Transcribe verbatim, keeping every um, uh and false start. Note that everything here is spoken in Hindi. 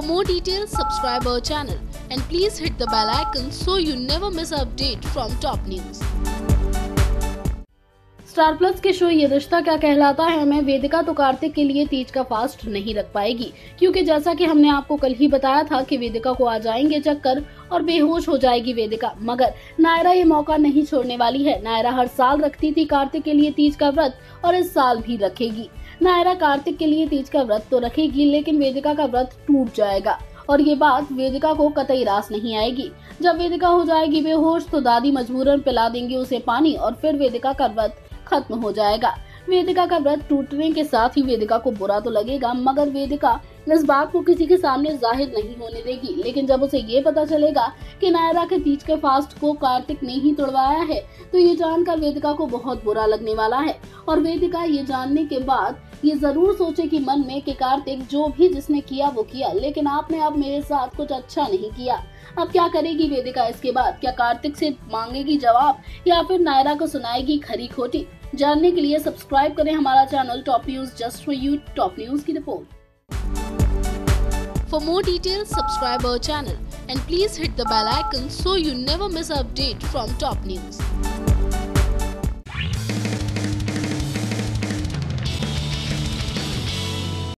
For more details, subscribe our channel and please hit the bell icon so you never miss an update from top news. Star Plus के शो ये रिश्ता क्या कहलाता है में वेदिका तो कार्तिक के लिए तीज का फास्ट नहीं रख पाएगी, क्योंकि जैसा कि हमने आपको कल ही बताया था कि वेदिका को आ जाएंगे चक्कर और बेहोश हो जाएगी वेदिका। मगर नायरा ये मौका नहीं छोड़ने वाली है। नायरा हर साल रखती थी कार्तिक के लिए तीज का व्रत और इस साल भी रखेगी। नायरा कार्तिक के लिए तीज का व्रत तो रखेगी, लेकिन वेदिका का व्रत टूट जाएगा और ये बात वेदिका को कतई रास नहीं आएगी। जब वेदिका हो जाएगी बेहोश तो दादी मजबूरन पिला देंगी उसे पानी और फिर वेदिका का व्रत खत्म हो जाएगा। वेदिका का व्रत टूटने के साथ ही वेदिका को बुरा तो लगेगा, मगर वेदिका इस बात को किसी के सामने जाहिर नहीं होने देगी। लेकिन जब उसे ये पता चलेगा कि नायरा के तीज के फास्ट को कार्तिक ने ही तोड़वाया है तो ये जानकर वेदिका को बहुत बुरा लगने वाला है। और वेदिका ये जानने के बाद ये जरूर सोचेगी मन में कि कार्तिक जो भी जिसने किया वो किया, लेकिन आपने अब मेरे साथ कुछ अच्छा नहीं किया। अब क्या करेगी वेदिका इसके बाद? क्या कार्तिक से मांगेगी जवाब या फिर नायरा को सुनाएगी खरी खोटी? जानने के लिए सब्सक्राइब करें हमारा channel top news just for you. Top news की report. For more details, subscribe our channel and please hit the bell icon so you never miss an update from top news.